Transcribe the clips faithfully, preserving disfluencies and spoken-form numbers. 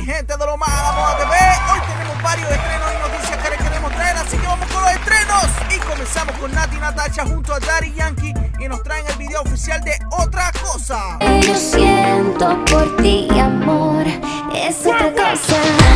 gente de Lo Más a la Moda T V. Hoy tenemos varios estrenos y noticias que les queremos traer, así que vamos con los estrenos. Y comenzamos con Nati Natasha junto a Daddy Yankee y nos traen el video oficial de Otra Cosa. Yo siento por ti, amor, es otra cosa.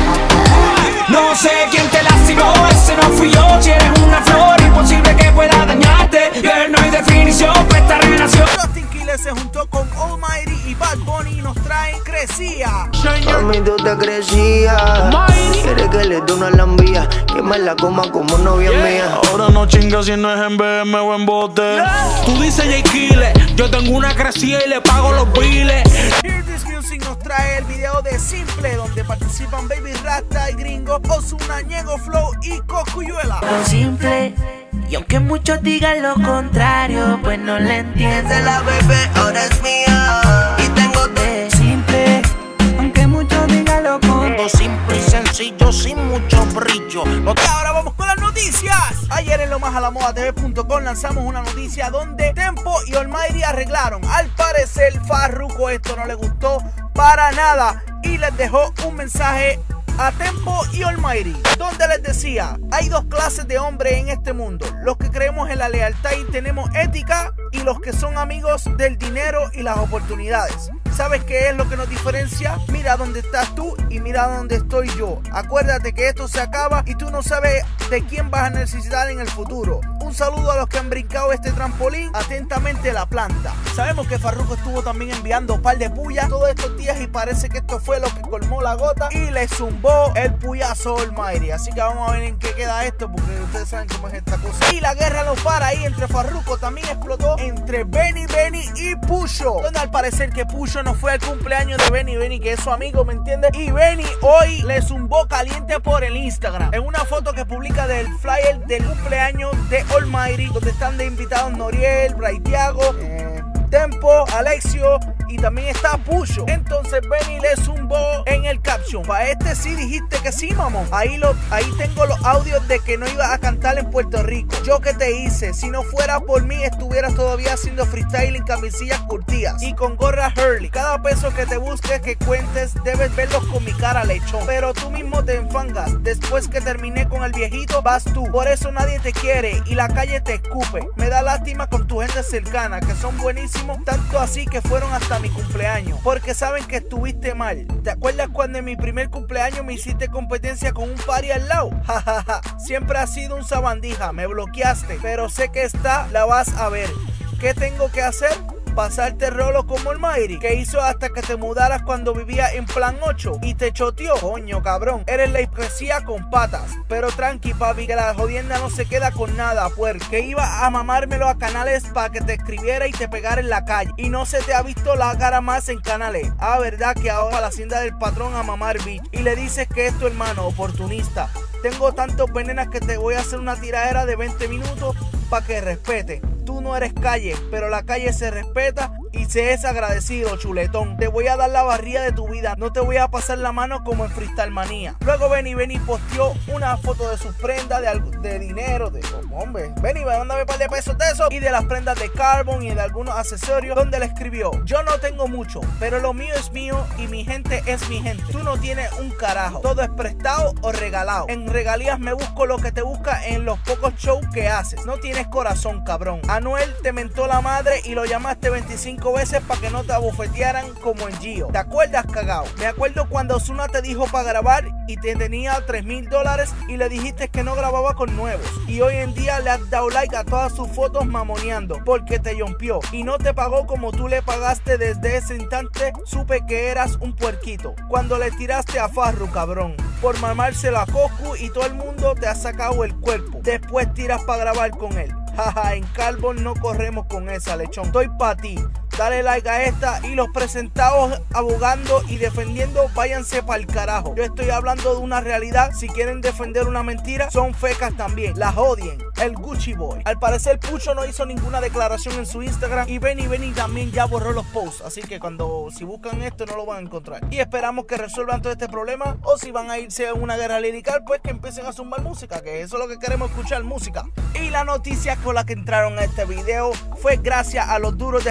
No sé quién te lastimó, ese no fui yo. Si eres una flor, imposible que pueda dañarte. Girl, no hay definición para esta relación. Justin Quiles se juntó con Almighty y Bad Bunny y nos traen Crecía. A mí tú te crecías. Quieres que le dé una lambía, que me la coma como novia mía. Ahora no chingas si no es en B M o en bote. Tú dices J. Quiles, yo tengo una crecida y le pago los biles. Hear This Music nos trae el video de Simple, donde participan Baby Rasta y Gringo, Ozuna, Ñengo Flow y Cosculluela. Lo simple, y aunque muchos digan lo contrario, pues no le entienden. La bebé ahora es mía y tengo de simple, aunque muchos digan lo contrario. Simple y sencillo, sin mucho brillo. No Y ahora vamos con las noticias. Ayer en Lo Más a la Moda T V punto com lanzamos una noticia donde Tempo y Almighty arreglaron. Al parecer Farruko esto no le gustó para nada y les dejó un mensaje a Tempo y Almighty, donde les decía: hay dos clases de hombres en este mundo, los que creemos en la lealtad y tenemos ética, y los que son amigos del dinero y las oportunidades. ¿Sabes qué es lo que nos diferencia? Mira dónde estás tú y mira dónde estoy yo. Acuérdate que esto se acaba y tú no sabes de quién vas a necesitar en el futuro. Un saludo a los que han brincado este trampolín. Atentamente, La Planta. Sabemos que Farruko estuvo también enviando un par de puyas todos estos días y parece que esto fue lo que colmó la gota y le zumbó el puyazo Almighty. Así que vamos a ver en qué queda esto, porque ustedes saben cómo es esta cosa. Y la guerra no para ahí entre Farruko, también explotó entre Benny Benny y Pusho, donde al parecer que Pusho no fue al cumpleaños de Benny Benny, que es su amigo, ¿me entiendes? Y Benny hoy le zumbó caliente por el Instagram en una foto que publica del flyer del cumpleaños de Almighty, donde están de invitados Noriel, Braithiago, eh, Tempo, Alexio y también está Pusho. Entonces Benny le zumbó en el caption: para este sí dijiste que sí, mamón. Ahí, lo, ahí tengo los audios de que no ibas a cantar en Puerto Rico. Yo que te hice, si no fuera por mí estuvieras todavía haciendo freestyle en camisillas curtidas y con gorra Hurley. Cada peso que te busques, que cuentes, debes verlos con mi cara lechón. Pero tú mismo te enfangas. Después que terminé con el viejito, vas tú. Por eso nadie te quiere y la calle te escupe. Me da lástima con tu gente cercana, que son buenísimos, tanto así que fueron hasta mi cumpleaños, porque saben que estuviste mal. ¿Te acuerdas cuando en mi primer cumpleaños me hiciste competencia con un party al lado? Jajaja, siempre has sido un sabandija, me bloqueaste, pero sé que esta la vas a ver. ¿Qué tengo que hacer? Pasarte rolo como Almighty, que hizo hasta que te mudaras cuando vivía en Plan ocho y te choteó. Coño, cabrón, eres la hipocresía con patas. Pero tranqui, papi, que la jodienda no se queda con nada, pues que iba a mamármelo a Canales para que te escribiera y te pegara en la calle, y no se te ha visto la cara más en Canales. Ah, verdad que ahora a la hacienda del patrón a mamar bitch, y le dices que es tu hermano oportunista. Tengo tantos venenas que te voy a hacer una tiradera de veinte minutos para que respete. Tú no eres calle, pero la calle se respeta y se es agradecido, chuletón. Te voy a dar la barría de tu vida, no te voy a pasar la mano como en Freestyle Manía. Luego Benny Benny posteó una foto de sus prendas de, de dinero, de oh, hombre, Benny, mándame un par de pesos de eso, y de las prendas de Carbon y de algunos accesorios, donde le escribió: yo no tengo mucho, pero lo mío es mío y mi gente es mi gente. Tú no tienes un carajo, todo es prestado o regalado. En regalías me busco lo que te busca en los pocos shows que haces. No tienes corazón, cabrón. Anuel te mentó la madre y lo llamaste veinticinco veces para que no te abofetearan como en Gio. ¿Te acuerdas, cagao? Me acuerdo cuando Ozuna te dijo para grabar y te tenía tres mil dólares y le dijiste que no grababa con nuevos. Y hoy en día le has dado like a todas sus fotos mamoneando porque te yompió y no te pagó como tú le pagaste. Desde ese instante supe que eras un puerquito cuando le tiraste a Farru, cabrón, por mamárselo a Coscu y todo el mundo te ha sacado el cuerpo. Después tiras para grabar con él. Jaja, en Carbon no corremos con esa, lechón. Estoy pa' ti. Dale like a esta y los presentados abogando y defendiendo, váyanse pa'l carajo. Yo estoy hablando de una realidad. Si quieren defender una mentira, son fecas también. Las odien. El Gucci Boy. Al parecer Pusho no hizo ninguna declaración en su Instagram y Benny Benny también ya borró los posts. Así que cuando si buscan esto no lo van a encontrar. Y esperamos que resuelvan todo este problema, o si van a irse a una guerra lirical, pues que empiecen a zumbar música, que eso es lo que queremos escuchar, música. Y la noticia con la que entraron a este video fue gracias a los duros de Género Público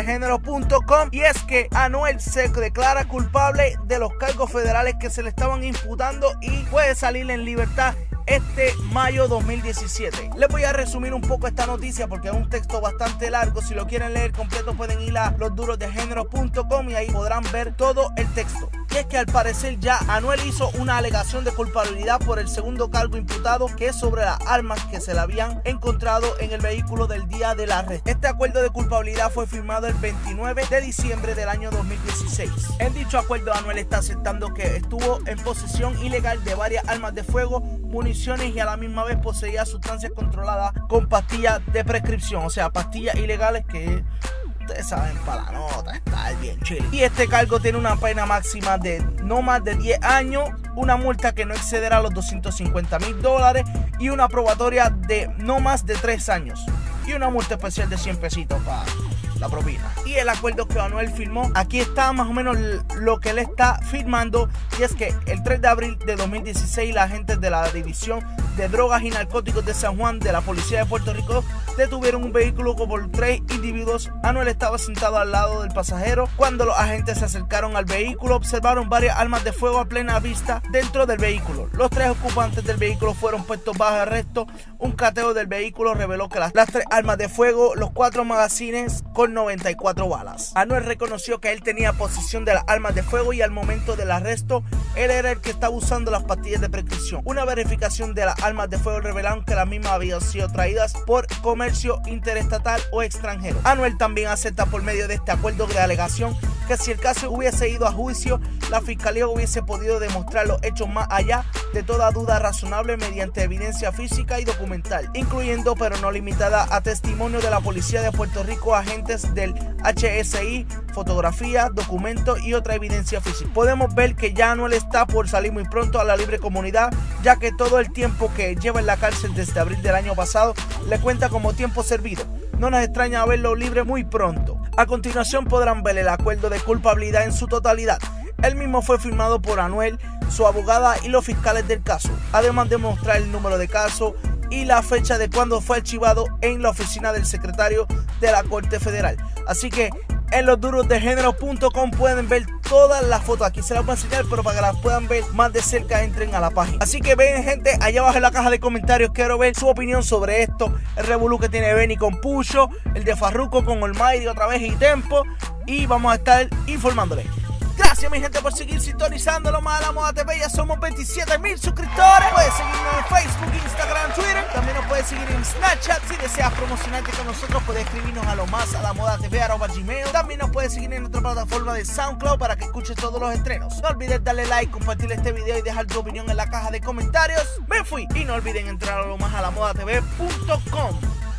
punto com, y es que Anuel se declara culpable de los cargos federales que se le estaban imputando y puede salir en libertad este mayo dos mil diecisiete. Les voy a resumir un poco esta noticia porque es un texto bastante largo. Si lo quieren leer completo pueden ir a los duros de género punto com y ahí podrán ver todo el texto. Y es que al parecer ya Anuel hizo una alegación de culpabilidad por el segundo cargo imputado, que es sobre las armas que se le habían encontrado en el vehículo del día del arresto. Este acuerdo de culpabilidad fue firmado el veintinueve de diciembre del año dos mil dieciséis. En dicho acuerdo Anuel está aceptando que estuvo en posesión ilegal de varias armas de fuego, municiones y a la misma vez poseía sustancias controladas con pastillas de prescripción, o sea, pastillas ilegales que ustedes saben, para la nota, está bien chill. Y este cargo tiene una pena máxima de no más de diez años, una multa que no excederá los doscientos cincuenta mil dólares y una probatoria de no más de tres años y una multa especial de cien pesitos para la propina. Y el acuerdo que Anuel firmó, aquí está más o menos lo que él está firmando, y es que el tres de abril de dos mil dieciséis la agentes de la División de Drogas y Narcóticos de San Juan de la Policía de Puerto Rico detuvieron un vehículo por tres individuos. Anuel estaba sentado al lado del pasajero. Cuando los agentes se acercaron al vehículo, observaron varias armas de fuego a plena vista dentro del vehículo. Los tres ocupantes del vehículo fueron puestos bajo arresto. Un cateo del vehículo reveló que las, las tres armas de fuego, los cuatro magazines con noventa y cuatro balas. Anuel reconoció que él tenía posesión de las armas de fuego y al momento del arresto él era el que estaba usando las pastillas de prescripción. Una verificación de las armas de fuego revelaron que las mismas habían sido traídas por comercio interestatal o extranjero. Anuel también acepta por medio de este acuerdo de alegación que si el caso hubiese ido a juicio, la fiscalía hubiese podido demostrar los hechos más allá de toda duda razonable mediante evidencia física y documental, incluyendo pero no limitada a testimonio de la Policía de Puerto Rico, agentes del H S I, fotografía, documentos y otra evidencia física. Podemos ver que ya Anuel está por salir muy pronto a la libre comunidad, ya que todo el tiempo que lleva en la cárcel desde abril del año pasado le cuenta como tiempo servido. No nos extraña verlo libre muy pronto. A continuación podrán ver el acuerdo de culpabilidad en su totalidad. El mismo fue firmado por Anuel, su abogada y los fiscales del caso, además de mostrar el número de caso y la fecha de cuando fue archivado en la oficina del secretario de la Corte Federal. Así que en los duros de género punto com pueden ver todas las fotos. Aquí se las voy a enseñar, pero para que las puedan ver más de cerca entren a la página. Así que ven, gente, allá abajo en la caja de comentarios quiero ver su opinión sobre esto. El revolú que tiene Benny con Pucho, el de Farruko con Almighty otra vez y Tempo, y vamos a estar informándoles. Gracias mi gente por seguir sintonizando Lo Más a la Moda T V. Ya somos veintisiete mil suscriptores. Puedes seguirnos en Facebook, Instagram, Twitter. También nos puedes seguir en Snapchat. Si deseas promocionarte con nosotros, puedes escribirnos a Lo Más a la Moda T V arroba gmail. También nos puedes seguir en nuestra plataforma de SoundCloud para que escuches todos los estrenos. No olvides darle like, compartir este video y dejar tu opinión en la caja de comentarios. Me fui y no olviden entrar a Lo Más a la Moda T V punto com.